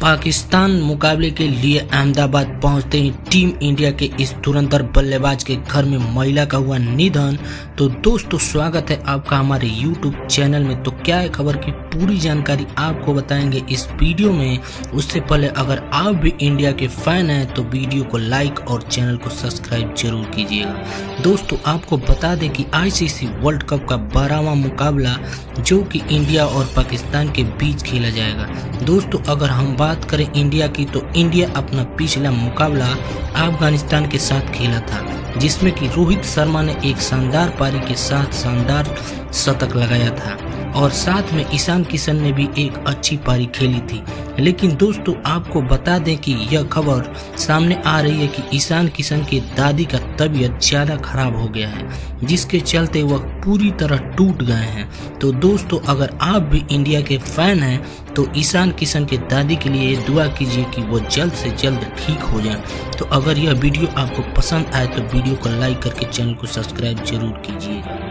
पाकिस्तान मुकाबले के लिए अहमदाबाद पहुंचते ही टीम इंडिया के इस धुरंधर बल्लेबाज के घर में महिला का हुआ निधन। तो दोस्तों स्वागत है आपका हमारे YouTube चैनल में। तो क्या है खबर की पूरी जानकारी आपको बताएंगे इस वीडियो में। उससे पहले अगर आप भी इंडिया के फैन हैं तो वीडियो को लाइक और चैनल को सब्सक्राइब जरूर कीजिएगा। दोस्तों आपको बता दें कि ICC वर्ल्ड कप का 12वां मुकाबला जो कि इंडिया और पाकिस्तान के बीच खेला जाएगा। दोस्तों अगर हम बात करें इंडिया की तो इंडिया अपना पिछला मुकाबला अफगानिस्तान के साथ खेला था, जिसमें कि रोहित शर्मा ने एक शानदार पारी के साथ शानदार शतक लगाया था और साथ में ईशान किशन ने भी एक अच्छी पारी खेली थी। लेकिन दोस्तों आपको बता दें कि यह खबर सामने आ रही है कि ईशान किशन के दादी का तबीयत ज़्यादा खराब हो गया है, जिसके चलते वह पूरी तरह टूट गए हैं। तो दोस्तों अगर आप भी इंडिया के फैन हैं तो ईशान किशन के दादी के लिए दुआ कीजिए कि वो जल्द से जल्द ठीक हो जाए। तो अगर यह वीडियो आपको पसंद आए तो वीडियो को लाइक करके चैनल को सब्सक्राइब जरूर कीजिएगा।